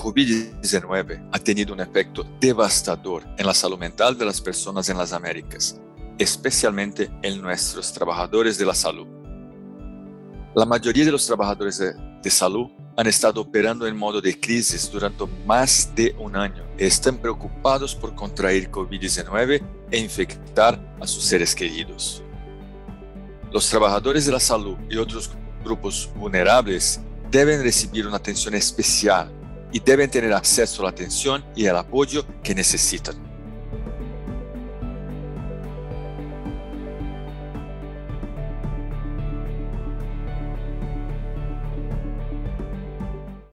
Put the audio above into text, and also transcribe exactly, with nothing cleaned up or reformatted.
COVID diecinueve ha tenido un efecto devastador en la salud mental de las personas en las Américas, especialmente en nuestros trabajadores de la salud. La mayoría de los trabajadores de, de salud han estado operando en modo de crisis durante más de un año y están preocupados por contraer COVID diecinueve e infectar a sus seres queridos. Los trabajadores de la salud y otros grupos vulnerables deben recibir una atención especial y deben tener acceso a la atención y el apoyo que necesitan.